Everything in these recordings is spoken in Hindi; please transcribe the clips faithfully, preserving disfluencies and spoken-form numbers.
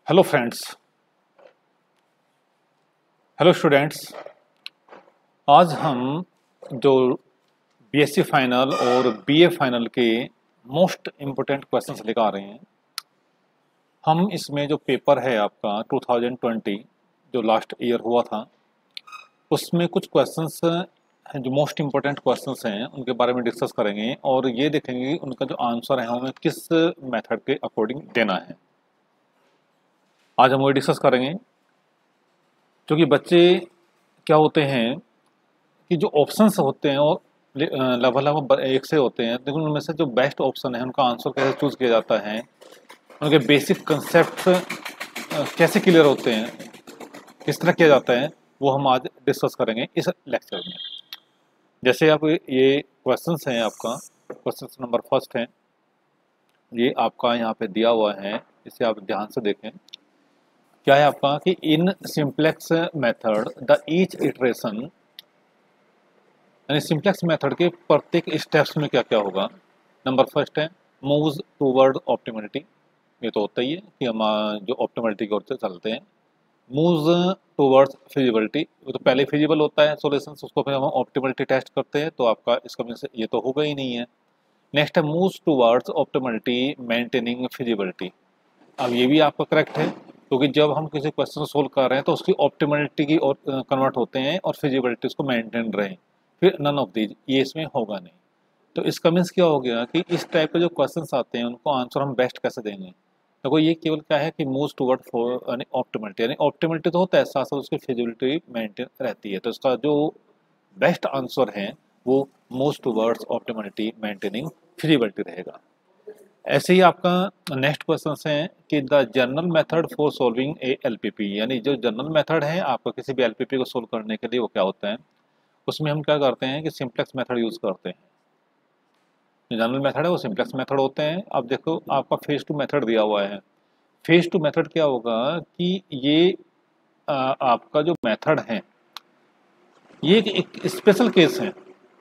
Hello friends, hello students. आज हम जो बीएससी फाइनल और बीए फाइनल के मोस्ट इम्पोर्टेंट क्वेश्चंस लेकर आ रहे हैं। हम इसमें जो पेपर है आपका दो हज़ार बीस जो लास्ट ईयर हुआ था, उसमें कुछ क्वेश्चंस हैं जो मोस्ट इम्पोर्टेंट क्वेश्चंस हैं, उनके बारे में डिस्कस करेंगे और ये देखेंगे उनका जो आंसर है हमें किस मेथड के अकॉर्डिंग देना है। आज हम वही डिस्कस करेंगे, क्योंकि बच्चे क्या होते हैं कि जो ऑप्शंस होते हैं और लगभग लगभग एक से होते हैं, लेकिन उनमें से जो बेस्ट ऑप्शन है उनका आंसर कैसे चूज़ किया जाता है, उनके बेसिक कंसेप्ट कैसे क्लियर होते हैं, किस तरह किया जाता है, वो हम आज डिस्कस करेंगे इस लेक्चर में। जैसे आप ये क्वेश्चंस हैं, आपका क्वेश्चन नंबर फर्स्ट है, ये आपका यहाँ पे दिया हुआ है, इसे आप ध्यान से देखें। क्या है आपका कि in simplex method the each iteration, यानी सिंप्लेक्स मेथड के प्रत्येक स्टेप्स में क्या क्या होगा। नंबर फर्स्ट है मूव्स टूवर्ड ऑप्टिमलिटी, ये तो होता ही है कि हम जो ऑप्टिमलिटी की ओर से चलते हैं। मूव्स टूवर्ड्स फिजिबिलिटी, वो तो पहले फिजिबल होता है सॉल्यूशन, उसको फिर हम ऑप्टिमलिटी टेस्ट करते हैं, तो आपका इसका मीन से ये तो होगा ही नहीं है। नेक्स्ट है moves towards optimality maintaining feasibility. अब ये भी आपका करेक्ट है, क्योंकि तो जब हम किसी क्वेश्चन को सोल्व कर रहे हैं तो उसकी ऑप्टिमलिटी की और कन्वर्ट होते हैं और फिजिबिलिटी उसको मेंटेन रहे, फिर नन ऑफ दीज, ये इसमें होगा नहीं। तो इसका मीन्स क्या हो गया कि इस टाइप के जो क्वेश्चंस आते हैं उनको आंसर हम बेस्ट कैसे देंगे। देखो ये केवल क्या है कि मूव्स टुवर्ड फॉर यानी ऑप्टिमलिटी, यानी ऑप्टिमलिटी तो होता है, साथ साथ उसकी फिजिबिलिटी मेंटेन रहती है, तो इसका जो बेस्ट आंसर है वो moves towards optimality maintaining feasibility रहेगा। ऐसे ही आपका नेक्स्ट क्वेश्चन है कि the general method for solving a LPP, यानी जो जनरल मेथड है आपका किसी भी एलपीपी को सोल्व करने के लिए वो क्या होता है, उसमें हम क्या करते हैं कि सिंप्लेक्स मेथड यूज़ करते हैं। जो जनरल मेथड है वो सिंप्लेक्स मेथड होते हैं। अब देखो आपका फेज टू मेथड दिया हुआ है। फेज टू मेथड क्या होगा कि ये आ, आपका जो मेथड है ये एक, एक स्पेशल केस है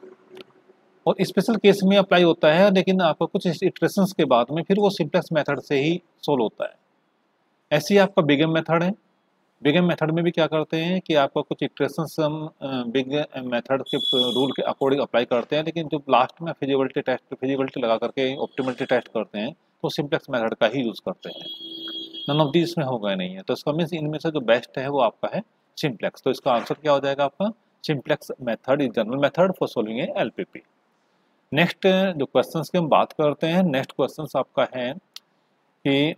और स्पेशल केस में अप्लाई होता है, लेकिन आपका कुछ इटरेशंस के बाद में फिर वो सिंप्लेक्स मेथड से ही सोल्व होता है। ऐसे ही आपका बिगम मेथड है। बिगम मेथड में भी क्या करते हैं कि आपका कुछ इटरेशंस हम बिग मेथड के रूल के अकॉर्डिंग अप्लाई करते हैं, लेकिन जो लास्ट में फिजिबिलिटी टेस्ट फिजिबिलिटी लगा करके ऑप्टिमलिटी टेस्ट करते हैं तो सिंप्लेक्स मेथड का ही यूज़ करते हैं। नन ऑफ दी इसमें होगा नहीं है, तो इसका मीन्स इनमें से जो बेस्ट है वो आपका है सिंप्लेक्स। तो इसका आंसर क्या हो जाएगा आपका simplex method is general method for solving a LPP. Next जो क्वेश्चंस की हम बात करते हैं, नेक्स्ट क्वेश्चंस आपका है कि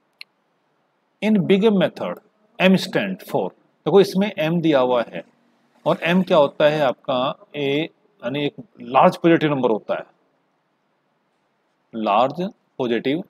in big method M stand for, देखो इसमें एम दिया हुआ है और एम क्या होता है आपका ए, यानी एक लार्ज पॉजिटिव नंबर होता है, लार्ज पॉजिटिव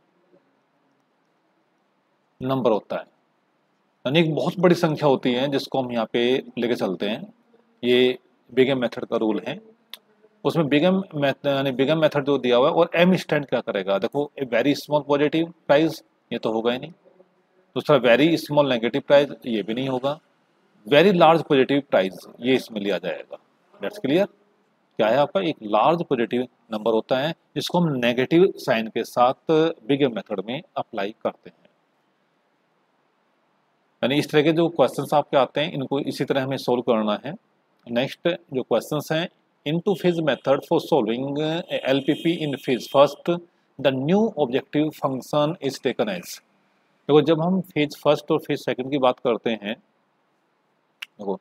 नंबर होता है, यानी एक बहुत बड़ी संख्या होती है जिसको हम यहाँ पे लेके चलते हैं। ये बिगम मेथड का रूल है। उसमें बिगम मेथड यानी बिगम मेथड जो दिया हुआ है और एम स्टैंड क्या करेगा, देखो a very small positive price, ये तो होगा ही नहीं। दूसरा वेरी स्मॉल नेगेटिव प्राइस, ये भी नहीं होगा। वेरी लार्ज पॉजिटिव प्राइस, ये इसमें लिया जाएगा। That's clear. क्या है आपका एक लार्ज पॉजिटिव नंबर होता है जिसको हम नेगेटिव साइन के साथ बिगम मेथड में अप्लाई करते हैं। यानी इस तरह के जो क्वेश्चंस आपके आते हैं इनको इसी तरह हमें सोल्व करना है। नेक्स्ट जो क्वेश्चंस हैं, in two phase method for solving LPP in phase first the new objective function is taken as. देखो जब हम फेज फर्स्ट और फेज सेकंड की बात करते हैं, देखो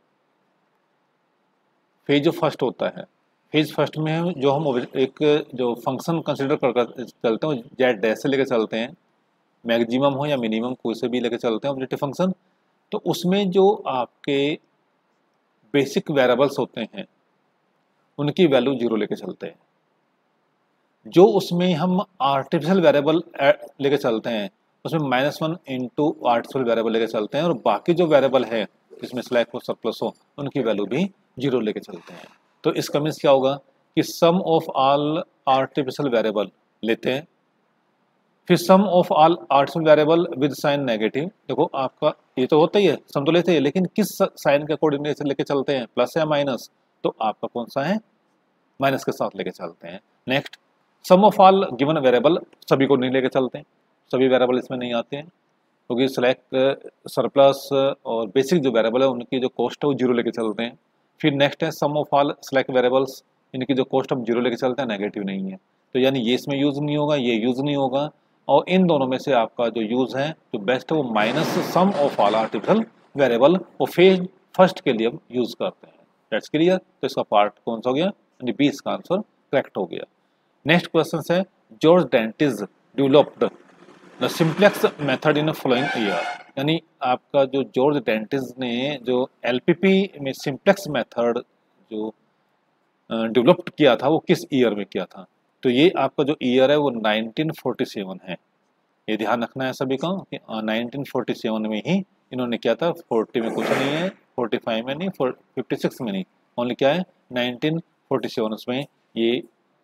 फेज जो फर्स्ट होता है, फेज फर्स्ट में जो हम एक जो फंक्शन कंसिडर कर चलते हैं जेड डैश से लेकर चलते हैं, मैक्सिमम हो या मिनिमम कोई से भी लेकर चलते हैं ऑब्जेक्टिव फंक्शन, तो उसमें जो आपके बेसिक वेरिएबल्स होते हैं उनकी वैल्यू जीरो लेके चलते हैं। जो उसमें हम आर्टिफिशियल वेरिएबल लेके चलते हैं उसमें minus one into artificial variable लेके चलते हैं, और बाकी जो वेरिएबल है जिसमें स्लैक हो सरप्लस हो उनकी वैल्यू भी जीरो लेके चलते हैं। तो इसका मीन्स क्या होगा कि sum of all artificial variable लेते हैं, फिर sum of all artificial variable with sign negative. देखो आपका ये तो होता ही है, सम तो लेते हैं, लेकिन किस साइन के अकॉर्डिंग लेके चलते हैं, प्लस या माइनस, तो आपका कौन सा है माइनस के साथ लेके चलते हैं। Next sum of all given variable, सभी को नहीं लेके चलते हैं, सभी वेरिएबल इसमें नहीं आते हैं, क्योंकि सिलेक्ट सरप्लस और बेसिक जो वेरिएबल है उनकी जो कॉस्ट है वो जीरो लेके चलते हैं। फिर नेक्स्ट है sum of all select variables, इनकी जो कॉस्ट हम जीरो लेके चलते हैं, नेगेटिव नहीं है, तो यानी ये इसमें यूज़ नहीं होगा, ये यूज़ नहीं होगा। और इन दोनों में से आपका जो यूज़ है जो बेस्ट है वो minus sum of all artificial variable वो फेज फर्स्ट के लिए हम यूज़ करते हैं। That's clear. तो इसका पार्ट कौन सा हो गया, यानी बी इसका आंसर करेक्ट हो गया। नेक्स्ट क्वेश्चन है George Dantzig developed the simplex method in following year, यानी आपका जो जॉर्ज डेंटिस ने जो एलपीपी में सिंप्लेक्स मेथड जो डेवलप्ड किया था वो किस ईयर में किया था। तो ये आपका जो ईयर है वो नाइनटीन फोर्टी सेवन है, ये ध्यान रखना है सभी का कि नाइनटीन फोर्टी सेवन में ही इन्होंने किया था। फोर्टी में कुछ नहीं है, फोर्टी फाइव में नहीं, फिफ्टी सिक्स में नहीं, ओनली क्या है नाइनटीन फोर्टी सेवन में ये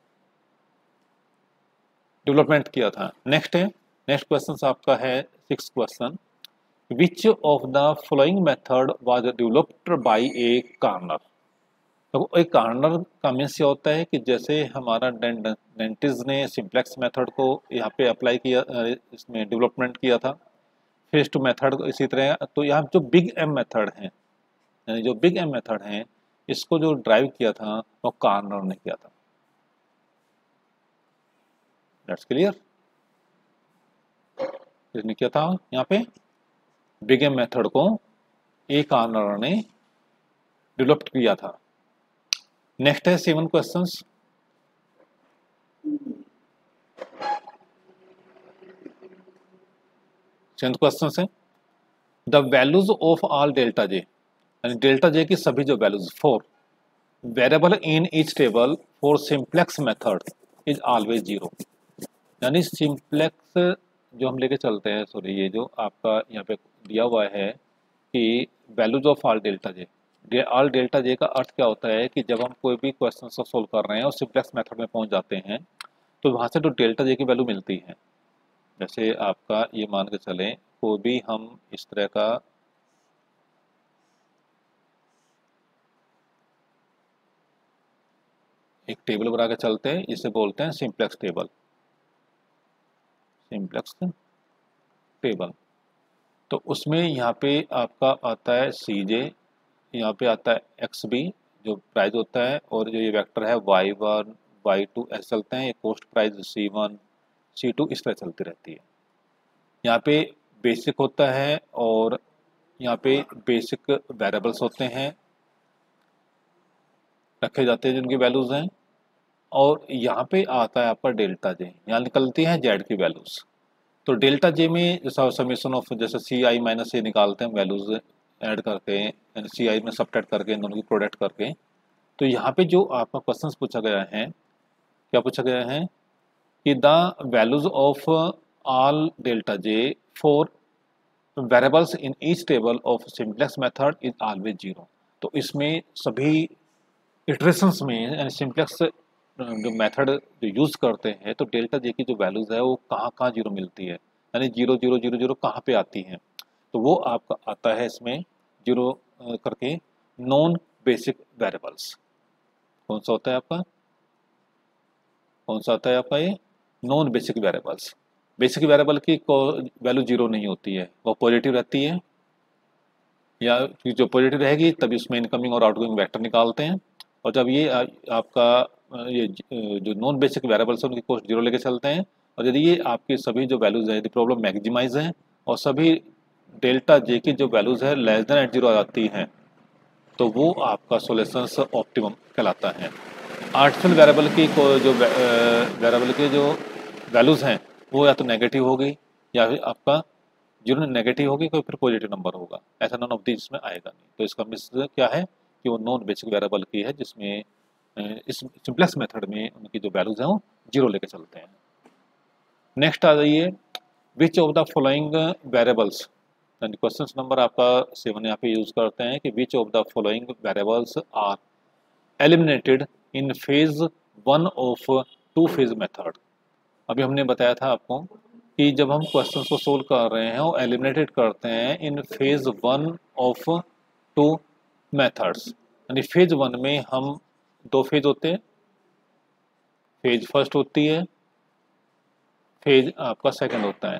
डेवलपमेंट किया था। नेक्स्ट है नेक्स्ट क्वेश्चन आपका है six question, which of the following method was developed by a Charnes. तो एक कार्नर का मीन्स ये होता है कि जैसे हमारा डेंटिस ने सिंप्लेक्स मेथड को यहाँ पे अप्लाई किया, इसमें डेवलपमेंट किया था फेज टू मेथड इसी तरह। तो यहाँ जो बिग एम मेथड है, यानी जो बिग एम मेथड है इसको जो ड्राइव किया था वो कार्नर ने किया था। That's clear. इसने किया था यहाँ पे बिग एम मेथड को ए कार्नर ने डेवलप किया था। नेक्स्ट है सेवन क्वेश्चंस, सेवन क्वेश्चन है the values of all delta J, यानी डेल्टा जे की सभी जो values for variable in each table for simplex method is always zero, यानी सिंप्लेक्स जो हम लेके चलते हैं, सॉरी ये जो आपका यहाँ पे दिया हुआ है कि values of all delta J, all delta J का अर्थ क्या होता है कि जब हम कोई भी क्वेश्चन को सोल्व कर रहे हैं और सिंप्लेक्स मेथड में पहुंच जाते हैं तो वहाँ से जो डेल्टा जे की वैल्यू मिलती है, जैसे आपका ये मान के चलें कोई भी हम इस तरह का एक टेबल बना के चलते हैं, इसे बोलते हैं सिंप्लेक्स टेबल, सिंप्लेक्स टेबल। तो उसमें यहाँ पे आपका आता है सी जे, यहाँ पे आता है एक्स बी जो प्राइस होता है, और जो ये वेक्टर है वाई वन वाई टू ऐसे चलते हैं, ये cost price C one C two इस तरह चलती रहती है। यहाँ पे बेसिक होता है और यहाँ पे बेसिक वेरिएबल्स होते हैं रखे जाते हैं जिनकी वैल्यूज हैं, और यहाँ पे आता है आपका डेल्टा जे, यहाँ निकलती है जेड की वैल्यूज। तो डेल्टा जे में जैसा समीशन ऑफ जैसे सी आई माइनस ए निकालते हैं वैल्यूज ऐड करके, यानी सी आई में सबट्रैक्ट करके इन दोनों की प्रोडक्ट करके। तो यहाँ पे जो आपका क्वेश्चन पूछा गया है, क्या पूछा गया है कि the values of all delta j for variables in each table of simplex method is always zero. तो इसमें सभी इटरेशंस में यानी सिंप्लेक्स जो मेथड जो यूज़ करते हैं तो डेल्टा जे की जो वैल्यूज़ है वो कहाँ कहाँ जीरो मिलती है, यानी जीरो जीरो जीरो जीरो कहाँ पे आती हैं। तो वो आपका आता है इसमें जीरो करके नॉन बेसिक वेरिएबल्स। कौन सा होता है आपका, कौन सा आता है आपका ये non basic variables. Basic variable की वैल्यू जीरो नहीं होती है, वो पॉजिटिव रहती है, या जो पॉजिटिव रहेगी तभी उसमें इनकमिंग और आउटगोइंग वेक्टर निकालते हैं। और जब ये आपका ये जो नॉन बेसिक वेरिएबल्स हैं उनकी कॉस्ट जीरो लेके चलते हैं, और यदि ये आपकी सभी जो वैल्यूज़ है यदि प्रॉब्लम मैक्सिमाइज है और सभी डेल्टा जे की जो वैल्यूज़ है लेस देन एट जीरो आती हैं तो वो आपका सोल्यूशंस ऑप्टिमम कहलाता है। आर्टिफिशियल वेरिएबल की जो वेरिएबल के जो वैल्यूज़ हैं वो या तो नेगेटिव होगी या फिर आपका जीरो नेगेटिव होगी, कोई फिर पॉजिटिव नंबर होगा, ऐसा नॉन ऑफ दी इसमें आएगा नहीं। तो इसका मिस क्या है कि वो नॉन बेसिक वेरिएबल की है जिसमें इस सिंप्लेक्स मेथड में उनकी जो वैल्यूज हैं वो जीरो लेके चलते हैं। नेक्स्ट आ जाइए which of the following variables, question number आपका सेवन यहाँ पे यूज करते हैं कि which of the following variables are eliminated in phase one of two phase method. अभी हमने बताया था आपको कि जब हम क्वेश्चन को सोल्व कर रहे हैं वो एलिमिनेटेड करते हैं in phase one of two methods, यानी फेज वन में हम दो फेज होते हैं, फेज फर्स्ट होती है, फेज आपका सेकंड होता है।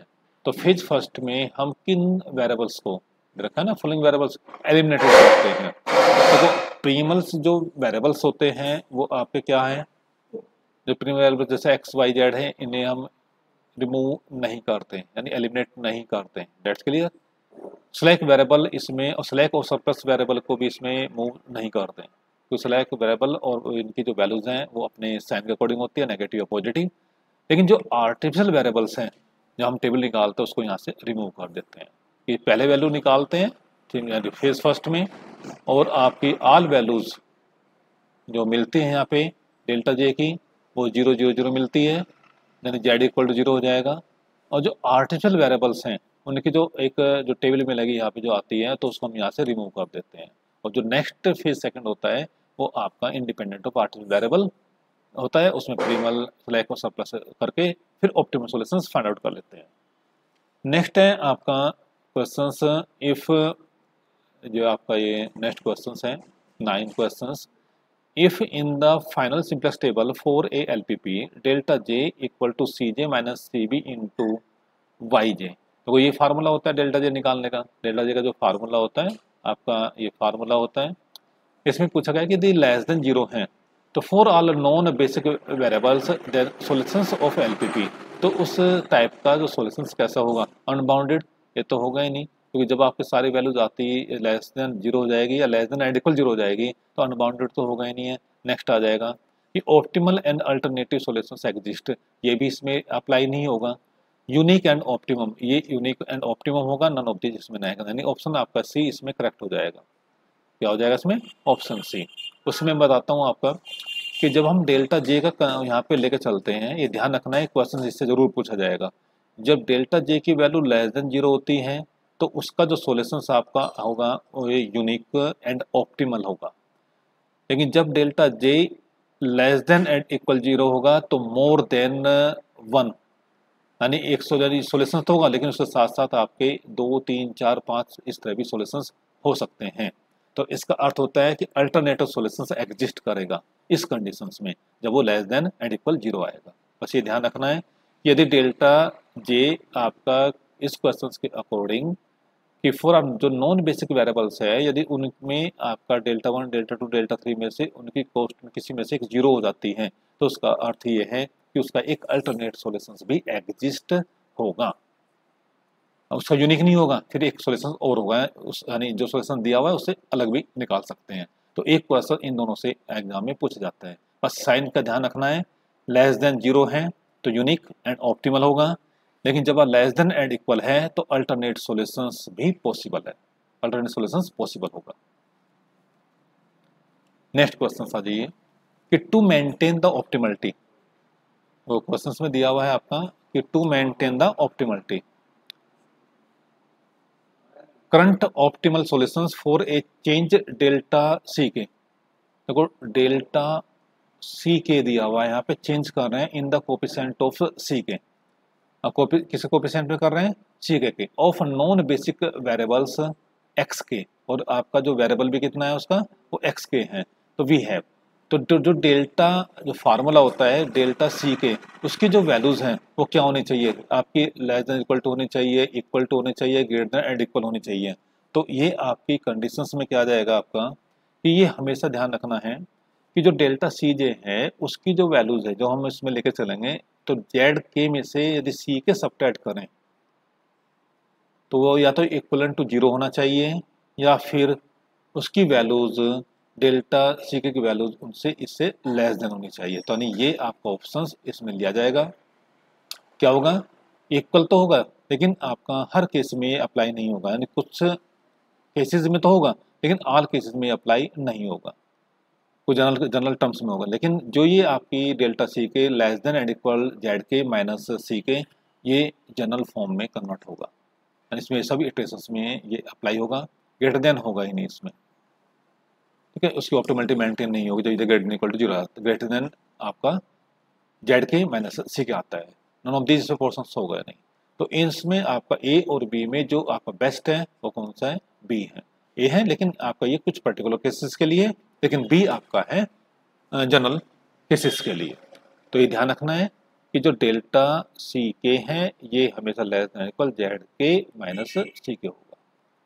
तो फेज फर्स्ट में हम किन वेरिएबल्स को रखा है ना, फॉलोइंग वेरिएबल्स एलिमिनेटेड करते हैं। तो प्रीमल्स जो वेरिएबल्स होते हैं वो आपके क्या हैं, जो प्रीमल वेरिएबल्स जैसे एक्स वाई जेड है, इन्हें हम रिमूव नहीं करते यानी एलिमिनेट नहीं करते हैं। That's clear. स्लैक वेरिएबल इसमें और स्लैक और सरप्लस वेरिएबल को भी इसमें मूव नहीं करते हैं, तो स्लैक वेरिएबल और इनकी जो वैल्यूज हैं वो अपने साइन के अकॉर्डिंग होती है, नेगेटिव या पॉजिटिव। लेकिन जो आर्टिफिशियल वेरिएबल्स हैं जो हम टेबल निकालते हैं उसको यहाँ से रिमूव कर देते हैं। कि पहले वैल्यू निकालते हैं ठीक है फेज फर्स्ट में, और आपकी ऑल वैल्यूज जो मिलती हैं यहाँ पे डेल्टा जे की वो जीरो जीरो जीरो मिलती है, यानी जेड इक्वल टू जीरो हो जाएगा। और जो आर्टिफिशियल वेरिएबल्स हैं उनकी जो एक जो टेबल में लगी यहाँ पे जो आती है तो उसको हम यहाँ से रिमूव कर देते हैं। और जो नेक्स्ट फेज सेकंड होता है वो आपका इंडिपेंडेंट ऑफ आर्टिफिशियल वेरिएबल होता है, उसमें प्रीमल स्लैक और सरप्लस करके फिर ऑप्टिमल सॉल्यूशंस फाइंड आउट कर लेते हैं। नेक्स्ट है आपका क्वेश्चंस इफ, जो आपका ये नेक्स्ट क्वेश्चंस है nine questions. If in the final simplex table for a LPP delta j equal to c j minus c b into y j, तो ये फार्मूला होता है डेल्टा जे निकालने का। डेल्टा जे का जो फार्मूला होता है आपका ये फार्मूला होता है। इसमें पूछा गया कि यदि लेस देन जीरो है तो for all non basic variables then solutions of LPP, तो उस टाइप का जो सॉल्यूशंस कैसा होगा, अनबाउंडेड। ये तो होगा ही नहीं, क्योंकि जब आपकी सारी वैल्यूज आती लेस देन जीरो हो जाएगी या less than and equal zero हो जाएगी तो अनबाउंडेड तो होगा ही नहीं है। नेक्स्ट आ जाएगा कि optimal and alternative solutions exist, ये भी इसमें अप्लाई नहीं होगा। यूनिक एंड ऑप्टिमम, ये यूनिक एंड ऑप्टिमम होगा, नन ऑफ दिस इसमें नहीं आएगा, यानी ऑप्शन आपका सी इसमें करेक्ट हो जाएगा। क्या हो जाएगा इसमें, ऑप्शन सी। उसमें मैं बताता हूँ आपका कि जब हम डेल्टा जे का यहाँ पे लेके चलते हैं, ये ध्यान रखना है, क्वेश्चन इससे जरूर पूछा जाएगा। जब डेल्टा जे की वैल्यू लेस देन जीरो होती है तो उसका जो सॉल्यूशंस आपका होगा वो ये यूनिक एंड ऑप्टिमल होगा। लेकिन जब delta j less than and equal zero होगा तो मोर देन वन, यानी एक सॉल्यूशन तो होगा लेकिन उसके साथ साथ आपके दो तीन चार पाँच इस तरह भी सॉल्यूशंस हो सकते हैं। तो इसका अर्थ होता है कि अल्टरनेटिव सॉल्यूशंस एग्जिस्ट करेगा इस कंडीशंस में जब वो less than and equal zero आएगा। बस ये ध्यान रखना है कि यदि डेल्टा जे आपका इस क्वेश्चन के अकॉर्डिंग कि फॉर जो नॉन बेसिक वेरिएबल्स है यदि उनमें आपका delta one delta two delta three में से उनकी कॉस्ट किसी में से एक जीरो हो जाती है तो उसका अर्थ ये है कि उसका एक अल्टरनेट सॉल्यूशंस भी एग्जिस्ट होगा, उसका यूनिक नहीं होगा, फिर एक सॉल्यूशन और होगा, उस यानी जो सॉल्यूशन दिया हुआ है उससे अलग भी निकाल सकते हैं। तो एक क्वेश्चन इन दोनों से एग्जाम में पूछा जाता है। बस साइन का ध्यान रखना है, लेस देन जीरो है तो यूनिक एंड ऑप्टिमल होगा, लेकिन जब लेस देन एंड इक्वल है तो अल्टरनेट सॉल्यूशंस भी पॉसिबल है, अल्टरनेट सॉल्यूशंस पॉसिबल होगा। नेक्स्ट क्वेश्चन आ जाइए कि टू मेंटेन द ऑप्टिमलिटी, वो क्वेश्चन में दिया हुआ है आपका कि to maintain the optimality current optimal solutions for a change delta c k, देखो डेल्टा सी के दिया हुआ है यहाँ पे, चेंज कर रहे हैं in the coefficient of c k, कोपी किसी कोफिशिएंट में कर रहे हैं सी के के of non basic variables X के, और आपका जो वेरिएबल भी कितना है उसका वो एक्स के है। तो वी हैव, तो जो जो डेल्टा जो फार्मूला होता है डेल्टा सी के, उसकी जो वैल्यूज हैं वो क्या होनी चाहिए आपकी, लेस देन इक्वल टू होनी चाहिए, इक्वल टू होनी चाहिए, ग्रेटर देन एंड इक्वल होनी चाहिए। तो ये आपकी कंडीशंस में क्या आ जाएगा आपका कि ये हमेशा ध्यान रखना है कि जो डेल्टा सी जे है उसकी जो वैल्यूज है जो हम इसमें लेके चलेंगे तो जेड के में से यदि सी के सब्ट्रैक्ट करें तो वो या तो इक्वलेंट टू जीरो होना चाहिए या फिर उसकी वैल्यूज डेल्टा सी के की वैल्यूज उनसे इससे लेस देन होनी चाहिए। तो यानी ये आपका ऑप्शंस इसमें लिया जाएगा। क्या होगा, इक्वल तो होगा लेकिन आपका हर केस में ये अप्लाई नहीं होगा, यानी कुछ केसेस में तो होगा लेकिन ऑल केसेस में अप्लाई नहीं होगा, कुछ जनरल जनरल टर्म्स में होगा। लेकिन जो ये आपकी delta c k less than and equal z k minus c k, ये जनरल फॉर्म में कन्वर्ट होगा, यानी इसमें सभी इटरेशंस में ये अप्लाई होगा, ग्रेटर देन होगा ही नहीं इसमें, ठीक है। उसकी ऑप्टिमलिटी मेंटेन नहीं होगी, जब greater than equal to zero आता है, ग्रेटर देन आपका z k minus c k आता है, नॉन ऑफ दिस पोर्शंस होगा नहीं। तो इसमें आपका ए और बी में जो आपका बेस्ट है वो कौन सा है, बी है। ए है लेकिन आपका ये कुछ पर्टिकुलर केसेस के लिए, लेकिन बी आपका है जनरल केसेस के लिए। तो ये ध्यान रखना है कि जो डेल्टा सी के हैं ये हमेशा less than equal z k minus c k होगा।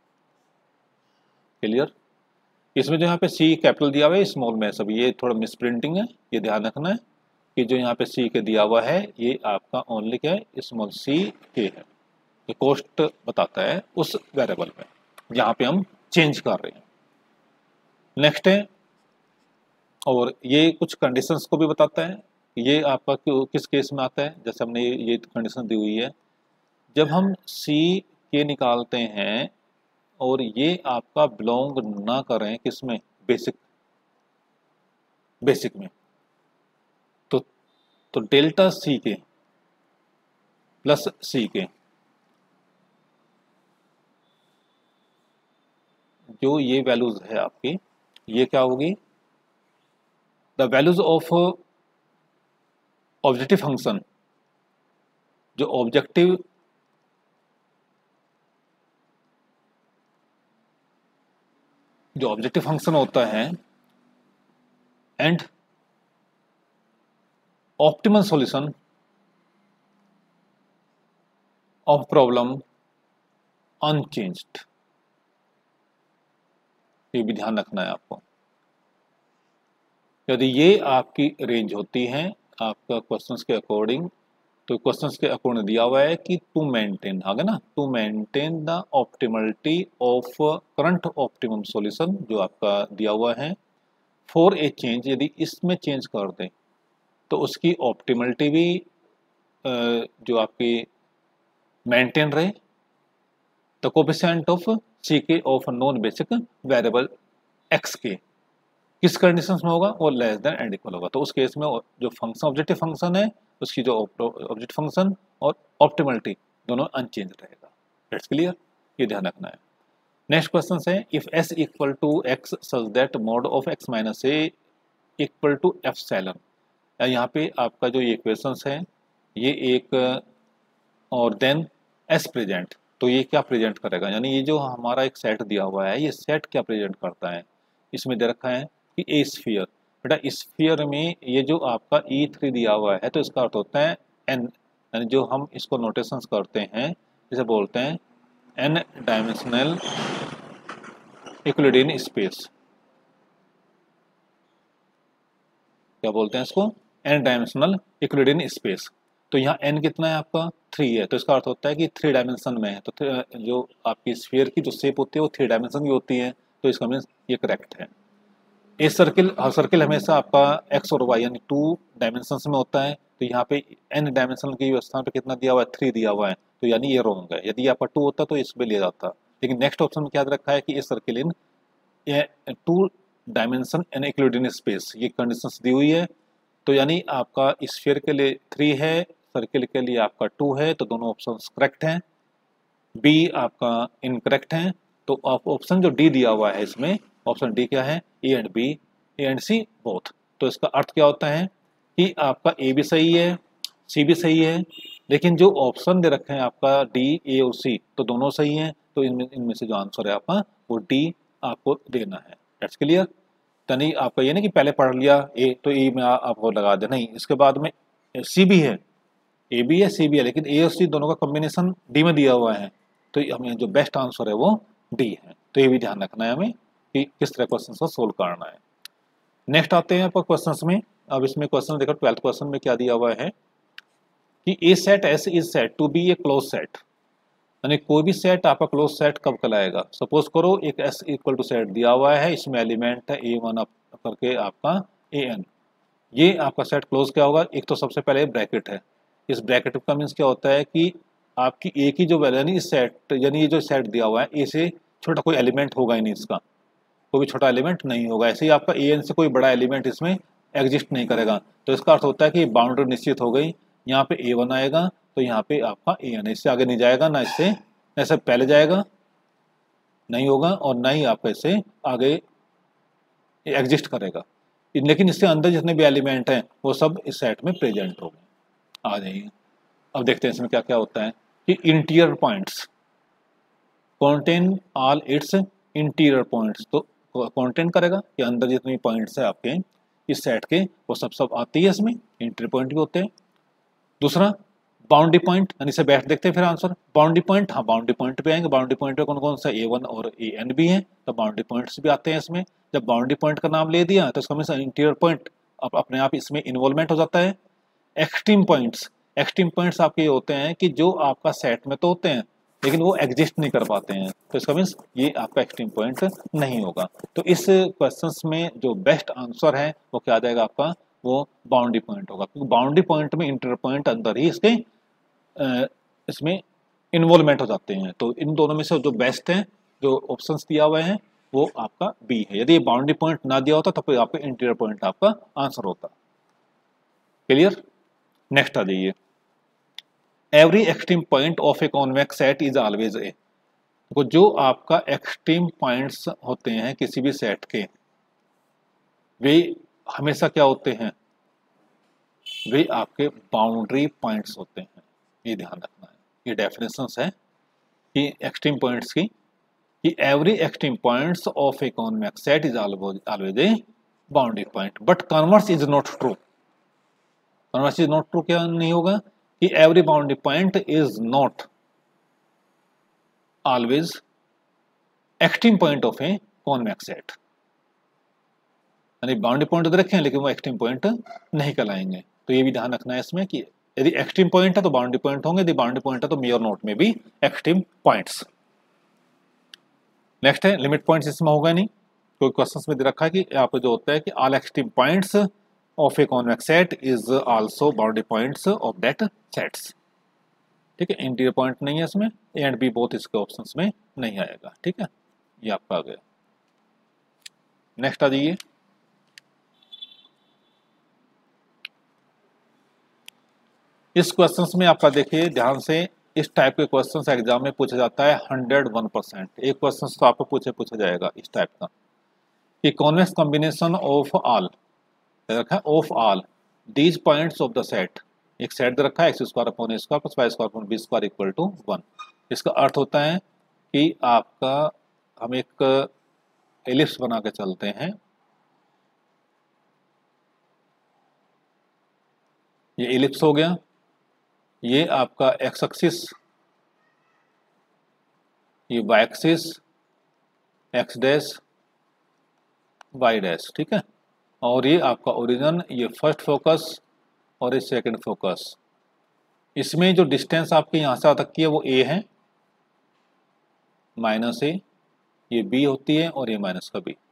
क्लियर? इसमें जो यहाँ पे सी कैपिटल दिया हुआ है स्मॉल में सब, ये थोड़ा मिसप्रिंटिंग है, ये ध्यान रखना है कि जो यहाँ पे सी के दिया हुआ है ये आपका ओनली क्या है, स्मॉल सी के है। ये कॉस्ट बताता है उस वेरिएबल में जहाँ पे हम चेंज कर रहे हैं। नेक्स्ट है, और ये कुछ कंडीशंस को भी बताता है। ये आपका किस केस में आता है, जैसे हमने ये कंडीशन दी हुई है, जब हम सी के निकालते हैं और ये आपका बिलोंग ना करें किसमें, बेसिक बेसिक में, तो तो डेल्टा सी के प्लस सी के जो ये वैल्यूज है आपकी, ये क्या होगी, the values of objective function, जो ऑब्जेक्टिव जो ऑब्जेक्टिव फंक्शन होता है and optimal solution of problem unchanged, ये भी ध्यान रखना है आपको। यदि ये आपकी रेंज होती है आपका क्वेश्चंस के अकॉर्डिंग, तो क्वेश्चंस के अकॉर्डिंग दिया हुआ है कि टू मेंटेन, आगे ना, to maintain the optimality of current optimum solution जो आपका दिया हुआ है फॉर ए चेंज, यदि इसमें चेंज कर दें तो उसकी ऑप्टिमलिटी भी जो आपकी मेंटेन रहे, the coefficient of c k of non basic variable x k किस कंडीशन में होगा, वो लेस देन एंड इक्वल होगा। तो उस केस में जो फंक्शन ऑब्जेक्टिव फंक्शन है उसकी जो ऑब्जेक्टिव फंक्शन और ऑप्टिमलिटी दोनों अनचेंज रहेगा। दैट्स क्लियर, ये ध्यान रखना है। नेक्स्ट क्वेश्चन है, if s equal to x such that mod of x minus a equal to epsilon, यहाँ पे आपका जो ये इक्वेशन है ये एक और देन एस प्रेजेंट, तो ये क्या प्रेजेंट करेगा, यानी ये जो हमारा एक सेट दिया हुआ है ये सेट क्या प्रेजेंट करता है, इसमें दे रखा है कि ए स्फीयर, बेटा स्फीयर में ये जो आपका ई थ्री दिया हुआ है तो इसका अर्थ होता है एन, यानी जो हम इसको नोटेशंस करते हैं इसे बोलते हैं एन डायमेंशनल यूक्लिडियन स्पेस, क्या बोलते हैं इसको, एन डायमेंशनल यूक्लिडियन स्पेस। तो यहाँ एन कितना है आपका, थ्री है, तो इसका अर्थ होता है कि थ्री डायमेंशन में है, तो जो आपकी स्फीयर की जो शेप होती है वो थ्री डायमेंशन की होती है, तो इसका मीन्स ये करेक्ट है। ए सर्किल, हर सर्किल हमेशा आपका एक्स और वाई यानी टू डायमेंशंस में होता है, तो यहाँ पे एन डायमेंशन की व्यवस्था पे कितना दिया हुआ है, थ्री दिया हुआ है, तो यानी ये रॉन्ग है। यदि आपका टू होता तो इसमें लिया जाता, लेकिन नेक्स्ट ऑप्शन में क्या रखा है कि a circle in two dimension an Euclidean space, ये कंडीशंस दी हुई है, तो यानी आपका स्फीयर के लिए थ्री है, सर्किल के लिए आपका टू है, तो दोनों ऑप्शन करेक्ट हैं। बी आपका इनकरेक्ट है, तो ऑप्शन जो डी दिया हुआ है इसमें, ऑप्शन डी क्या है, a and b, a and c both, तो इसका अर्थ क्या होता है कि आपका ए भी सही है सी भी सही है, लेकिन जो ऑप्शन दे रखे हैं आपका डी ए और सी तो दोनों सही हैं, तो इनमें इनमें से जो आंसर है आपका वो डी आपको देना है। दैट्स क्लियर, तो नहीं आपका ये नहीं कि पहले पढ़ लिया ए तो ए में आपको लगा दे, नहीं, इसके बाद में सी भी है, ए भी है सी भी है, लेकिन ए और सी दोनों का कॉम्बिनेशन डी में दिया हुआ है, तो हमें जो बेस्ट आंसर है वो डी है। तो ये भी ध्यान रखना है हमें कि किस तरह क्वेश्चन को सोल्व करना है। नेक्स्ट आते हैं आपको क्वेश्चन में। अब इसमें क्वेश्चन देखो ट्वेल्थ क्वेश्चन में क्या दिया हुआ है कि a set s is set to be a close set, यानी कोई भी सेट आपका क्लोज सेट कब कहलाएगा। सपोज करो एक एस इक्वल टू सेट दिया हुआ है, इसमें एलिमेंट है ए वन करके आपका ए एन, ये आपका सेट क्लोज क्या होगा, एक तो सबसे पहले ब्रैकेट है, इस ब्रैकेट का मीन्स क्या होता है कि आपकी ए की जो वैल्यू यानी इस सेट, यानी ये जो सेट दिया हुआ है ए से छोटा कोई एलिमेंट होगा ही नहीं, इसका कोई भी छोटा एलिमेंट नहीं होगा, ऐसे ही आपका ए एन से कोई बड़ा एलिमेंट इसमें एग्जिस्ट नहीं करेगा, तो इसका अर्थ होता है कि बाउंड्री निश्चित हो गई, यहाँ पे ए वन आएगा तो यहाँ पे आपका ए एन, इससे आगे नहीं जाएगा, ना इससे ऐसे पहले जाएगा नहीं होगा और ना ही आपका इससे आगे एग्जिस्ट करेगा, लेकिन इससे अंदर जितने भी एलिमेंट हैं वो सब इस सेट में प्रेजेंट होंगे। आ जाइए अब देखते हैं इसमें क्या क्या होता है कि interior points contain all its interior points, तो कॉन्टेन करेगा कि अंदर जितने पॉइंट्स है आपके इस सेट के वो सब सब आती है, इसमें इंटीरियर पॉइंट भी होते हैं। दूसरा बाउंड्री पॉइंट, यानी से बेस्ट देखते हैं फिर आंसर। बाउंड्री पॉइंट, हाँ बाउंड्री पॉइंट पे आएंगे। बाउंड्री पॉइंट पे कौन कौन सा ए वन और ए एन भी है, तो बाउंड्री पॉइंट्स भी आते हैं इसमें। जब बाउंड्री पॉइंट का नाम ले दिया तो इसका मीन इंटीरियर पॉइंट अब अपने आप इसमें इन्वॉल्वमेंट हो जाता है। एक्सट्रीम पॉइंट्स, एक्सट्रीम पॉइंट्स आपके होते हैं कि जो आपका सेट में तो होते हैं लेकिन वो एग्जिस्ट नहीं कर पाते हैं, तो इसका मीन्स ये आपका एक्सट्रीम पॉइंट नहीं होगा। तो इस क्वेश्चंस में जो बेस्ट आंसर है वो क्या आ जाएगा आपका, वो बाउंड्री पॉइंट होगा, क्योंकि बाउंड्री पॉइंट में इंटर पॉइंट अंदर ही इसके इसमें इन्वॉल्वमेंट हो जाते हैं। तो इन दोनों में से जो बेस्ट है, जो ऑप्शंस दिया हुए हैं, वो आपका बी है। यदि ये बाउंड्री पॉइंट ना दिया होता तो फिर आपका इंटीरियर पॉइंट आपका आंसर होता। क्लियर? नेक्स्ट आ जाइए। Every extreme point of a convex set is always a. तो जो आपका एक्सट्रीम पॉइंट्स होते हैं किसी भी सेट के, वे हमेशा क्या होते हैं, वे आपके बाउंड्री पॉइंट्स होते हैं। ये ध्यान रखना है, ये डेफिनेशंस है कि एक्सट्रीम पॉइंट्स की, कि every extreme points of a convex set is always a boundary point, but converse is not true. Converse is not true क्या नहीं होगा, कि every boundary point is not always extreme point of a convex set. यानी बाउंड्री पॉइंट तो रखे हैं लेकिन वो एक्सट्रीम पॉइंट नहीं कहलाएंगे। तो ये भी ध्यान रखना है इसमें कि यदि एक्सट्रीम पॉइंट है तो बाउंड्री पॉइंट होंगे, यदि बाउंड्री पॉइंट है तो मे और नोट में भी एक्सट्रीम पॉइंट्स। नेक्स्ट है लिमिट पॉइंट्स, इसमें होगा नहीं, कोई क्वेश्चंस में दे रखा है कि यहाँ पे जो होता है कि all extreme points of a convex set is also boundary points of that sets. ठीक है, इंटीरियर पॉइंट नहीं है इसमें, ए एंड बी बोथ इसके ऑप्शंस में नहीं आएगा। ठीक है, ये आपका आ गया। नेक्स्ट आ जाइए। इस क्वेश्चंस में आपका देखिए ध्यान से, इस टाइप के क्वेश्चंस एग्जाम में पूछा जाता है हंड्रेड वन परसेंट। एक क्वेश्चन तो आपको पूछे पूछा जाएगा इस टाइप का कि कॉन्वेक्स कॉम्बिनेशन ऑफ ऑल रखा है, of all these points of the set. एक सेट दे रखा है x square upon a square plus y square upon b square equal to one. इसका अर्थ होता है कि आपका हम एक एलिप्स बना के चलते हैं, ये एलिप्स हो गया, ये आपका एक्स एक्सिस, ये y axis, x dash y dash. ठीक है, और ये आपका ओरिजिन, ये फर्स्ट फोकस और ये सेकंड फोकस। इसमें जो डिस्टेंस आपके यहाँ से तक की है वो ए है, माइनस ए, ये बी होती है और ये माइनस का बी,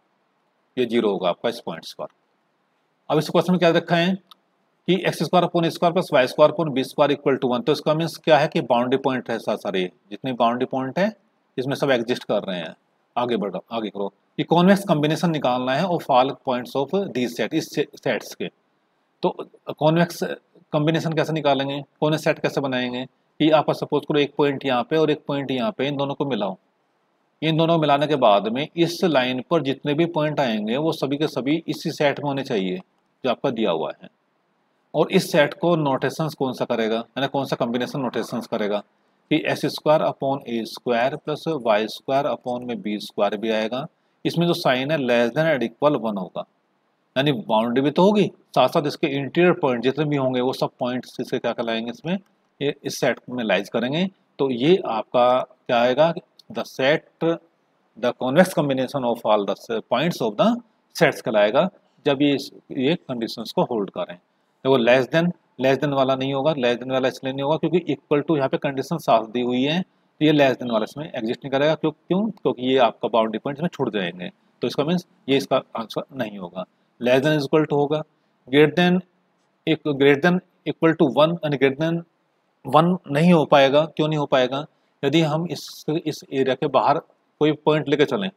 ये जीरो होगा आपका इस पॉइंट्स पर। अब इस क्वेश्चन में क्या रखा है कि x square upon square plus y square upon b square equal to one. तो इसका मीन्स क्या है कि बाउंड्री पॉइंट है सारे, जितने बाउंड्री पॉइंट है इसमें सब एग्जिस्ट कर रहे हैं। आगे बढ़ो, आगे करो। ये कॉन्वेक्स कॉम्बिनेशन निकालना है of all points of these set, इस सेट्स के। तो कॉन्वेक्स कॉम्बिनेशन कैसे निकालेंगे, कॉन्वेक्स सेट कैसे बनाएंगे कि आप सपोज करो एक पॉइंट यहाँ पे और एक पॉइंट यहाँ पे, इन दोनों को मिलाओ। इन दोनों मिलाने के बाद में इस लाइन पर जितने भी पॉइंट आएंगे वो सभी के सभी इसी सेट में होने चाहिए जो आपका दिया हुआ है। और इस सेट को नोटेशंस कौन सा करेगा, यानी कौन सा कॉम्बिनेशन नोटेशंस करेगा कि s square upon a square plus y square upon में बी स्क्वायर भी आएगा। इसमें जो साइन है less than and equal one होगा, यानी बाउंड्री भी तो होगी, साथ साथ इसके इंटीरियर पॉइंट जितने भी होंगे वो सब पॉइंट्स इससे क्या कहलाएंगे, इसमें ये इस सेट में लाइज करेंगे। तो ये आपका क्या आएगा, the set the convex combination of all the points of the sets कहलाएगा जब ये ये कंडीशंस को होल्ड करें। तो वो लेस देन लेस देन वाला नहीं होगा, लेस देन वाला इसलिए नहीं होगा क्योंकि इक्वल टू यहाँ पे कंडीशन साथ दी हुई है, तो ये लेस देन वाला इसमें एग्जिस्ट नहीं करेगा। क्यों क्यों क्योंकि ये आपका बाउंड्री पॉइंट में छूट जाएंगे, तो इसका मीन्स ये इसका आंसर नहीं होगा। लेस देन इक्वल टू होगा, ग्रेटर देन एक greater than equal to one, यानी ग्रेटर देन वन नहीं हो पाएगा। क्यों नहीं हो पाएगा, यदि हम इस इस एरिया के बाहर कोई पॉइंट लेके चलें,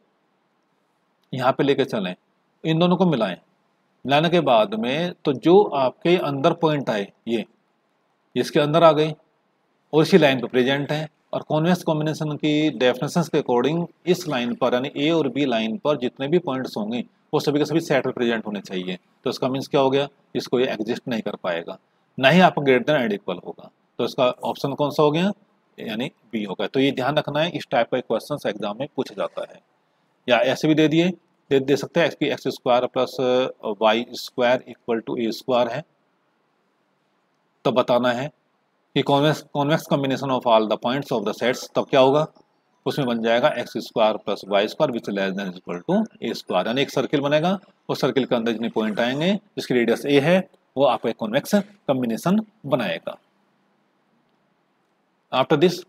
यहाँ पे लेके चलें, इन दोनों को मिलाएं, मिलाने के बाद में तो जो आपके अंदर पॉइंट आए ये इसके अंदर आ गए और इसी लाइन पर प्रेजेंट है। और कॉन्वेक्स कॉम्बिनेशन की डेफिनेशंस के अकॉर्डिंग इस लाइन पर यानी ए और बी लाइन पर जितने भी पॉइंट्स होंगे वो सभी के सभी सेट में प्रेजेंट होने चाहिए। तो इसका मीन्स क्या हो गया, इसको ये एग्जिस्ट नहीं कर पाएगा, ना ही आपका ग्रेटर देन एंड इक्वल होगा। तो इसका ऑप्शन कौन सा हो गया, यानी बी होगा। तो ये ध्यान रखना है, इस टाइप का क्वेश्चन एग्जाम में पूछा जाता है। या ऐसे भी दे दिए दे, दे सकते हैं कि x square plus y square equal to a square है, तब बताना है कि convex convex combination of all the points of the sets, तब क्या होगा, उसमें बन जाएगा x square plus y square which less than equal to a square. यानी एक सर्किल बनेगा, उस सर्किल के अंदर जितने पॉइंट आएंगे जिसकी रेडियस ए है वो आपका एक कॉन्वेक्स कॉम्बिनेशन बनाएगा। आफ्टर दिस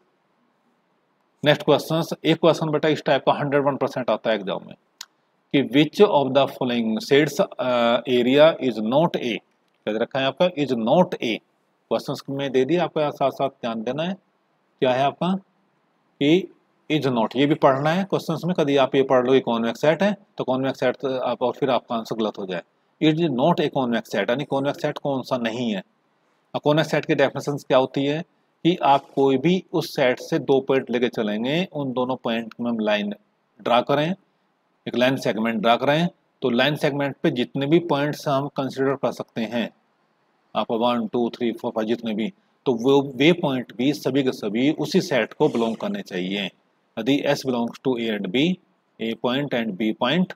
नेक्स्ट क्वेश्चन, एक क्वेश्चन बेटा इस टाइप का हंड्रेड वन परसेंट आता है एग्जाम में कि which of the following sets area is not a, क्या रखा है आपका, इज नॉट ए। क्वेश्चन में दे दिया आपका, साथ साथ ध्यान देना है क्या है आपका कि इज नॉट, ये भी पढ़ना है क्वेश्चन में। कभी आप ये पढ़ लो कॉन्वेक्स सेट है तो कॉन्वेक्स सेट आप और फिर आपका आंसर गलत हो जाए। Is not a convex set, यानी कॉन्वेक्स सेट कौन सा नहीं है। कॉन्वेक्स सेट की डेफिनेशन क्या होती है कि आप कोई भी उस सेट से दो पॉइंट लेके चलेंगे, उन दोनों पॉइंट में हम लाइन ड्रा करें, एक लाइन सेगमेंट ड्रा करें, तो लाइन सेगमेंट पे जितने भी पॉइंट्स हम कंसिडर कर सकते हैं, आप one two three four five जितने भी, तो वो वे पॉइंट भी सभी के सभी उसी सेट को बिलोंग करने चाहिए। यदि S belongs to A and B, A point and B point,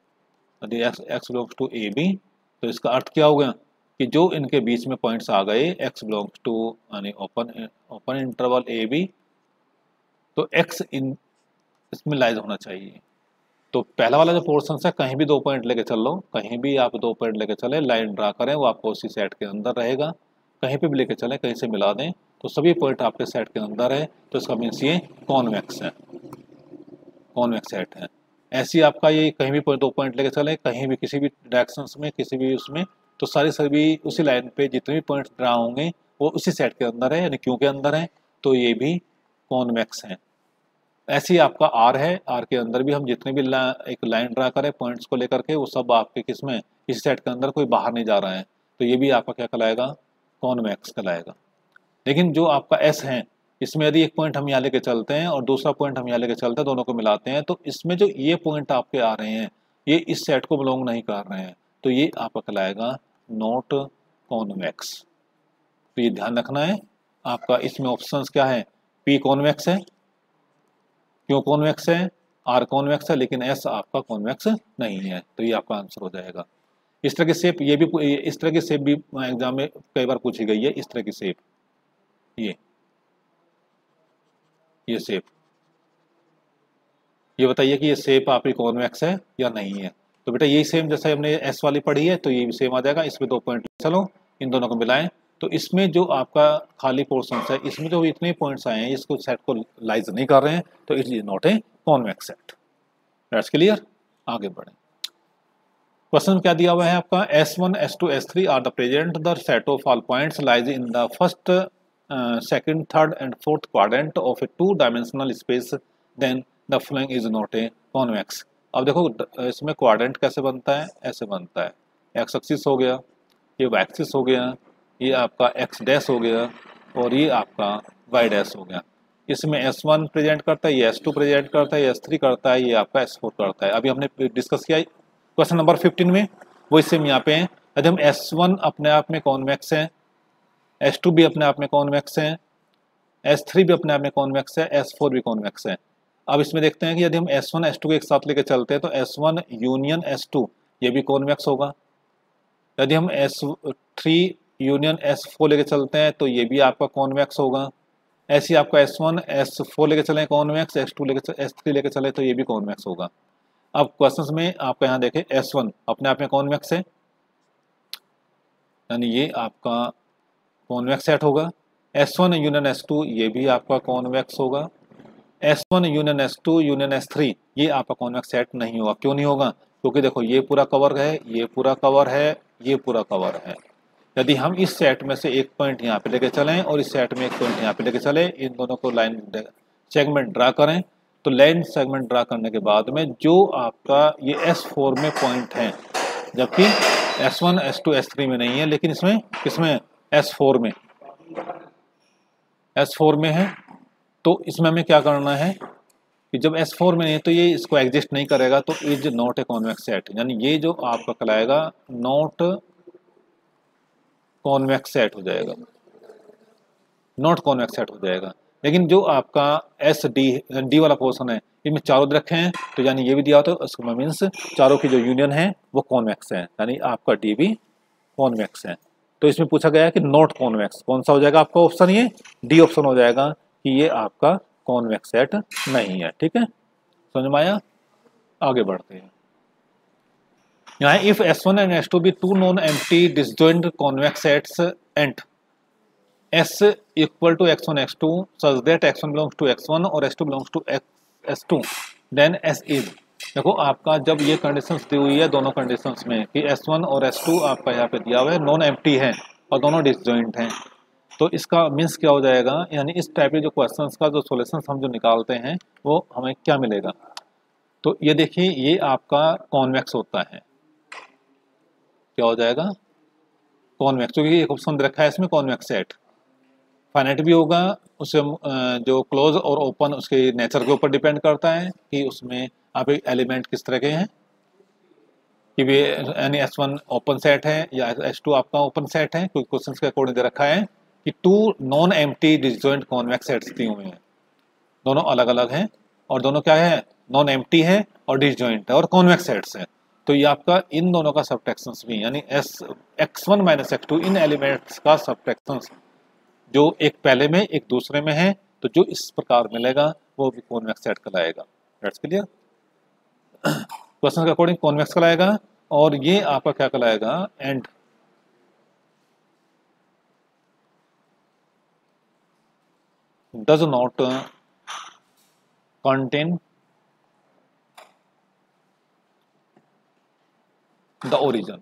यदि X X belongs to A B, तो इसका अर्थ क्या होगा कि जो इनके बीच में पॉइंट्स आ गए X बिलोंग्स टू यानी open open interval A B, तो X इन इसमें लाइज होना चाहिए। तो पहला वाला जो पोर्शन है, कहीं भी दो पॉइंट लेके चल लो, कहीं भी आप दो पॉइंट लेके चले, लाइन ड्रा करें, वो आपको उसी सेट के अंदर रहेगा। कहीं पे भी लेके चले, कहीं से मिला दें, तो सभी पॉइंट आपके सेट के अंदर है, तो इसका मीन्स ये कॉन्वेक्स है, कॉन्वेक्स सेट है। ऐसी आपका ये कहीं भी दो पॉइंट लेके चले, कहीं भी किसी भी डायरेक्शन में, किसी भी उसमें, तो सारी सभी उसी लाइन पे जितने भी पॉइंट्स ड्रा होंगे वो उसी सेट के अंदर है, यानी क्यू के अंदर है, तो ये भी कॉन्वेक्स है। ऐसे ही आपका आर है, आर के अंदर भी हम जितने भी ला, एक लाइन ड्रा करें पॉइंट्स को लेकर के, वो सब आपके किस में, इस सेट के अंदर कोई बाहर नहीं जा रहा है, तो ये भी आपका क्या कहलाएगा, कॉन्वेक्स कहलाएगा। लेकिन जो आपका एस है, इसमें यदि एक पॉइंट हम यहाँ लेके चलते हैं और दूसरा पॉइंट हम यहाँ लेके चलते हैं, दोनों को मिलाते हैं, तो इसमें जो ये पॉइंट आपके आ रहे हैं ये इस सेट को बिलोंग नहीं कर रहे हैं, तो ये आपका कहलाएगा नॉट कॉन्वेक्स। तो ये ध्यान रखना है आपका। इसमें ऑप्शंस क्या है, पी कॉन्वेक्स है, क्यों कॉन्वेक्स है, आर कॉन्वेक्स है, लेकिन एस आपका कॉन्वेक्स नहीं है, तो ये आपका आंसर हो जाएगा। इस तरह की शेप, ये भी इस तरह की शेप भी एग्जाम में कई बार पूछी गई है, इस तरह की शेप, ये ये शेप, ये बताइए कि ये शेप आपकी कॉन्वेक्स है या नहीं है। तो बेटा यही सेम जैसे हमने एस वाली पढ़ी है, तो ये भी सेम आ जाएगा। इसमें दो पॉइंट चलो इन दोनों को मिलाएं, तो इसमें जो आपका खाली पोर्शन है, इसमें जो इतने पॉइंट्स आए हैं इसको सेट को लाइज नहीं कर रहे हैं, तो it is not a convex set. That's clear, आगे बढ़े। क्वेश्चन क्या दिया हुआ है आपका, s one s two s three are the present the set of all points lies in the first second third and fourth quadrant of a two dimensional space, then the following is not a convex. अब देखो इसमें क्वाड्रेंट कैसे बनता है, ऐसे बनता है, एक्स एक्सिस हो गया, ये वाई एक्सिस हो गया, ये आपका एक्स डैश हो गया, और ये आपका वाई डैश हो गया। इसमें एस वन प्रेजेंट करता है, ये एस टू प्रेजेंट करता है, ये एस थ्री करता है, ये आपका एस फोर करता है। अभी हमने डिस्कस किया क्वेश्चन नंबर फिफ्टीन में, वो इससे यहाँ पे हैं। यदि हम एस वन अपने आप में कॉन्वेक्स है, एस टू भी अपने आप में कॉन्वेक्स है, एस थ्री भी अपने आप में कॉन्वेक्स है, एस फोर भी कॉन्वेक्स है। अब इसमें देखते हैं कि यदि हम एस वन एस टू को एक साथ लेके चलते हैं, तो s one union s two ये भी कॉन्वेक्स होगा। यदि हम s three union s four लेके चलते हैं, तो ये भी आपका कॉन्वेक्स होगा। ऐसे ही आपका एस वन एस फोर लेके चलें कॉन्वेक्स, एस टू लेके एस थ्री लेके चले तो ये भी कॉन्वेक्स होगा। अब क्वेश्चन में आपका यहाँ देखें, एस वन अपने आप में कॉन्वेक्स है, यानी ये आपका कॉन्वेक्स सेट होगा। S one union s two ये भी आपका कॉन्वेक्स होगा। S one union s two union s three ये आपका कॉन्वेक्स सेट नहीं होगा। क्यों नहीं होगा, क्योंकि देखो ये पूरा कवर है, ये पूरा कवर है, ये पूरा कवर है। यदि हम इस सेट में से एक पॉइंट यहाँ पे लेके चलें और इस सेट में एक पॉइंट यहाँ पे लेके चले, इन दोनों को लाइन सेगमेंट ड्रा करें, तो लाइन सेगमेंट ड्रा करने के बाद में जो आपका ये एस फोर में पॉइंट है, जबकि s one s two s three में नहीं है, लेकिन इसमें किसमें, एस फोर में, एस फोर में है। तो इसमें हमें क्या करना है कि जब एस फोर में नहीं है तो ये इसको एग्जिस्ट नहीं करेगा, तो is not a convex set, यानी ये जो आपका कहलाएगा नॉट कॉन्वेक्स सेट हो जाएगा, नॉट कॉन्वेक्स सेट हो जाएगा। लेकिन जो आपका एस डी डी वाला पोर्शन है, इनमें चारों रखे हैं, तो यानी ये भी दिया होता है, उसका मीन्स चारों की जो यूनियन है वो कॉन्वेक्स है, यानी आपका डी भी कॉन्वेक्स है। तो इसमें पूछा गया है कि नॉट कॉन्वेक्स, कौन सा हो जाएगा आपका ऑप्शन, ये डी ऑप्शन हो जाएगा कि ये आपका कॉन्वेक्स सेट नहीं है। ठीक है, समझ में आया? आगे बढ़ते हैं। यहाँ if s one and s two be two non empty disjoint convex sets and S equal to x one x two such that x one belongs to x one और x two belongs to x s two then S is, देखो आपका जब ये कंडीशंस दी हुई है दोनों कंडीशंस में कि S one और S two आपका यहाँ पे दिया हुआ है नॉन एम्प्टी है और दोनों डिसजॉइंट हैं, तो इसका मीन्स क्या हो जाएगा, यानी इस टाइप के जो क्वेश्चंस का जो सॉल्यूशंस हम जो निकालते हैं वो हमें क्या मिलेगा। तो ये देखिए ये आपका कॉन्वेक्स होता है, क्या हो जाएगा कॉन्वेक्स, क्योंकि एक ऑप्शन रखा है इसमें कॉन्वेक्स सेट, फाइनाइट भी होगा, उससे जो क्लोज और ओपन उसके नेचर के ऊपर डिपेंड करता है कि उसमें आप एक एलिमेंट किस तरह के हैं, कि वे यानी एस वन ओपन सेट है या एस टू आपका ओपन सेट है, क्योंकि क्वेश्चन के अकॉर्डिंग दे रखा है कि two non empty disjoint convex sets दिए हुए हैं, दोनों अलग अलग हैं और दोनों क्या है नॉन एम्प्टी है और डिसजॉइंट है और कॉन्वेक्स सेट्स है। तो ये आपका इन दोनों का सबट्रैक्शंस भी यानी S x one minus x two इन एलिमेंट्स का सबट्रैक्शंस जो एक पहले में एक दूसरे में है, तो जो इस प्रकार मिलेगा वो भी कॉन्वेक्स सेट कहलाएगा। दैट्स क्लियर, क्वेश्चन के अकॉर्डिंग कॉन्वेक्स कहलाएगा और ये आपका क्या कहलाएगा and does not contain the origin,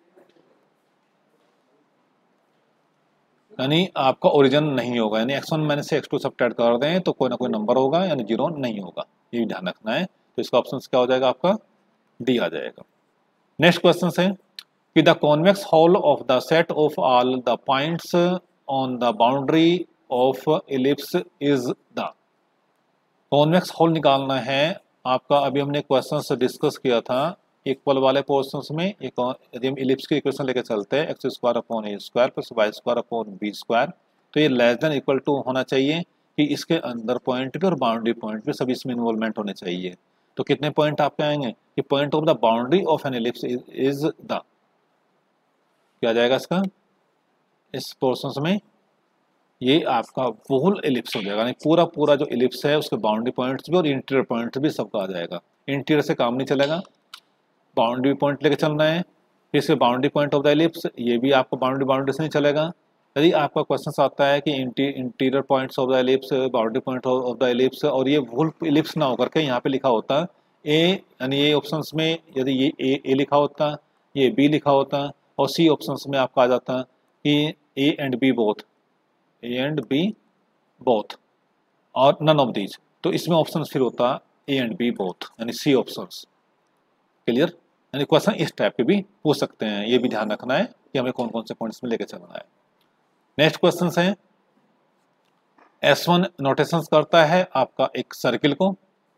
यानी आपका ओरिजिन नहीं होगा, यानी एक्स वन माइनस से एक्स टू सब्ट्रैक्ट कर दें तो कोई ना कोई नंबर होगा यानी जीरो नहीं होगा, ये भी ध्यान रखना है। तो इसका ऑप्शन क्या हो जाएगा आपका डी आ जाएगा। नेक्स्ट क्वेश्चन है कि the convex hull of the set of all the points on the boundary of ellipse is the, convex hull निकालना है आपका। अभी हमने क्वेश्चन डिस्कस किया था इक्वल वाले पोर्शंस में, एक यदि हम इलिप्स की इक्वेशन लेके चलते हैं x square upon a square plus y square upon b square, तो ये लेस देन इक्वल टू होना चाहिए कि इसके अंदर पॉइंट भी और बाउंड्री पॉइंट भी सभी इसमें इन्वॉल्वमेंट होने चाहिए। तो कितने पॉइंट आपके आएंगे कि point of the boundary of an ellipse is the, क्या आ जाएगा इसका इस पोर्शंस में, ये आपका होल इलिप्स हो जाएगा, यानी पूरा पूरा जो इलिप्स है उसके बाउंड्री पॉइंट्स भी और इंटीरियर पॉइंट्स भी सबका आ जाएगा। इंटीरियर से काम नहीं चलेगा, बाउंड्री पॉइंट लेके चलना है, फिर इसके boundary point of the ellipse, ये भी आपको बाउंड्री बाउंड्री से नहीं चलेगा। यदि आपका क्वेश्चन आता है कि interior points of the ellipse boundary point of the ellipse और ये वुल इलिप्स ना होकर के यहाँ पे लिखा होता ए, यानी ये ऑप्शंस में यदि ये ए ए लिखा होता, ये बी लिखा होता और सी ऑप्शंस में आपका आ जाता कि A and B both, A and B both और नन ऑफ दीज, तो इसमें ऑप्शन फिर होता ए एंड बी बोथ यानी सी ऑप्शंस। क्लियर, यानी क्वेश्चन इस टाइप के भी पूछ सकते हैं, ये भी ध्यान रखना है कि हमें कौन कौन से पॉइंट्स में लेके चलना है। नेक्स्ट क्वेश्चन है एस वन नोटेशंस करता है आपका एक सर्किल को,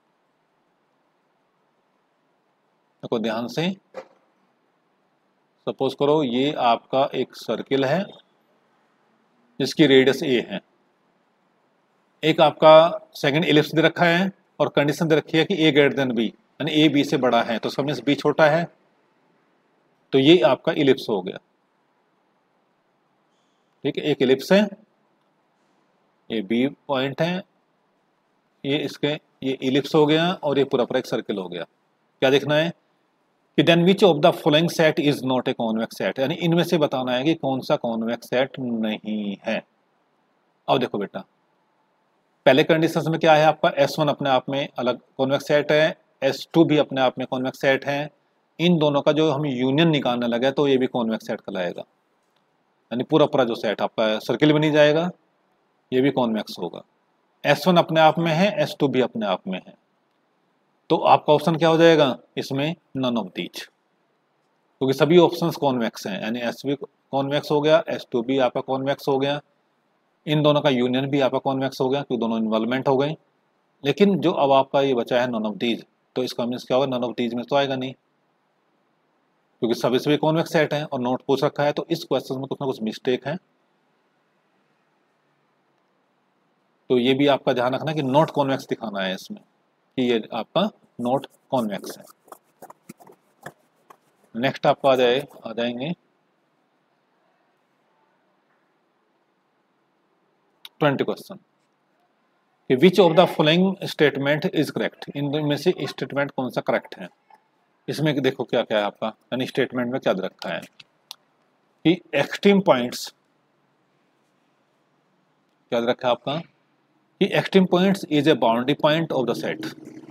देखो ध्यान से, सपोज करो ये आपका एक सर्किल है जिसकी रेडियस ए है, एक आपका सेकंड इलिप्स दे रखा है और कंडीशन दे रखी है कि ए ग्रेटर देन बी, यानी ए बी से बड़ा है, तो उसका मीन्स बी छोटा है, तो ये आपका इलिप्स हो गया। ठीक है, एक इलिप्स है, ये बी पॉइंट है, ये इसके ये इलिप्स हो गया और ये पूरा पूरा एक सर्किल हो गया। क्या देखना है कि then which of the following set is not a convex set, यानी इनमें से बताना है कि कौन सा कॉन्वेक्स सेट नहीं है। अब देखो बेटा, पहले कंडीशन में क्या है आपका एस वन अपने आप में अलग कॉन्वेक्स सेट है, एस टू भी अपने आप में कॉन्वेक्स सेट है, इन दोनों का जो हम यूनियन निकालने लगे तो ये भी कॉन्वेक्स सेट कहलाएगा, यानी पूरा पूरा जो सेट आपका सर्किल बनी जाएगा ये भी कॉन्वेक्स होगा। एस वन अपने आप में है, एस टू भी अपने आप में है, तो आपका ऑप्शन क्या हो जाएगा इसमें नन ऑफ दीज, क्योंकि सभी ऑप्शंस कॉन्वेक्स हैं, यानी एस भी कॉन्वेक्स हो गया, एस टू भी आपका कॉन्वेक्स हो गया, इन दोनों का यूनियन भी आपका कॉन्वेक्स हो गया क्योंकि दोनों इन्वॉल्वमेंट हो गए। लेकिन जो अब आपका ये बचा है नन ऑफ दीज, तो इसका मीन्स क्या होगा नन ऑफ दीज में तो आएगा नहीं, क्योंकि सभी सभी कॉन्वेक्स सेट है और नोट पूछ रखा है, तो इस क्वेश्चन में कुछ ना कुछ मिस्टेक है। तो ये भी आपका ध्यान रखना कि नॉट कॉन्वेक्स दिखाना है इसमें कि ये आपका नॉट कॉन्वेक्स है। नेक्स्ट आपको आ जाए आ जाएंगे ट्वेंटी क्वेश्चन कि which of the following statement is correct, इनमें से स्टेटमेंट कौन सा करेक्ट है। इसमें देखो क्या क्या है आपका, यानी स्टेटमेंट में क्या दे रखा है कि एक्सट्रीम पॉइंट्स, क्या दे रखा है आपका कि extreme points is a boundary point of the set.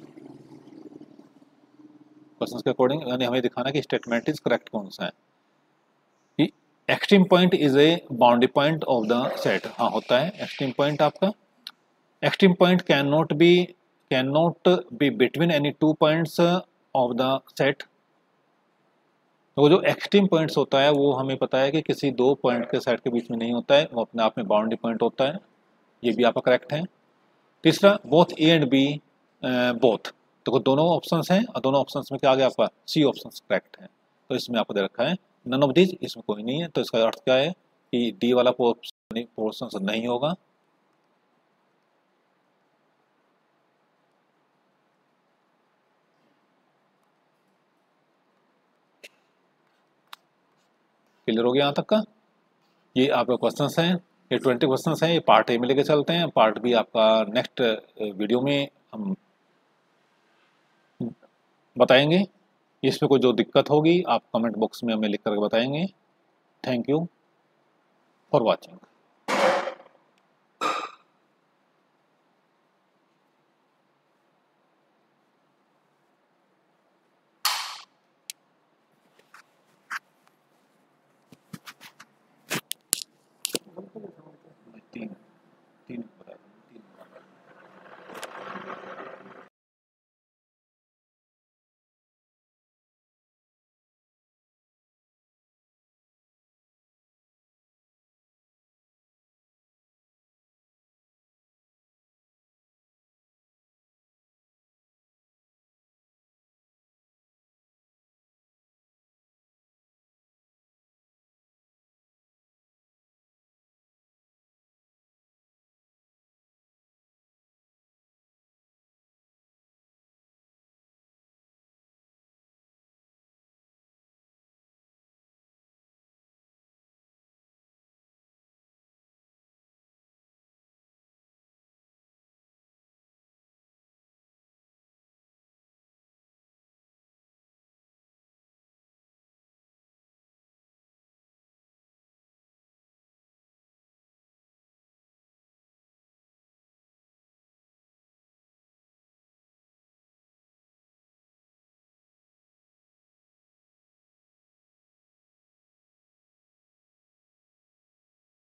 Question के अकॉर्डिंग यानी हमें दिखाना कि स्टेटमेंट इज करेक्ट कौन सा है कि extreme point is a boundary point of the set. हाँ होता है एक्सट्रीम पॉइंट आपका। Extreme point can not be can not be between any two points of the set. तो जो एक्सट्रीम पॉइंट्स होता है वो हमें पता है कि किसी दो पॉइंट के सेट के बीच में नहीं होता है, वो अपने आप में बाउंड्री पॉइंट होता है, ये भी आपका करेक्ट है। तीसरा both A and B both, तो दोनों ऑप्शंस हैं और दोनों ऑप्शंस में क्या आ गया आपका सी ऑप्शन करेक्ट है। तो इसमें आपको दे रखा है नन ऑफ दिस, इसमें कोई नहीं है। तो इसका अर्थ क्या है कि डी वाला पोर्शन नहीं होगा। क्लियर हो गया यहाँ तक का। ये आपका क्वेश्चंस हैं, ये ट्वेंटी क्वेश्चंस हैं, ये पार्ट ए में लेके चलते हैं। पार्ट बी आपका नेक्स्ट वीडियो में हम बताएंगे। इसमें कोई जो दिक्कत होगी आप कमेंट बॉक्स में हमें लिख करके बताएंगे। Thank you for watching.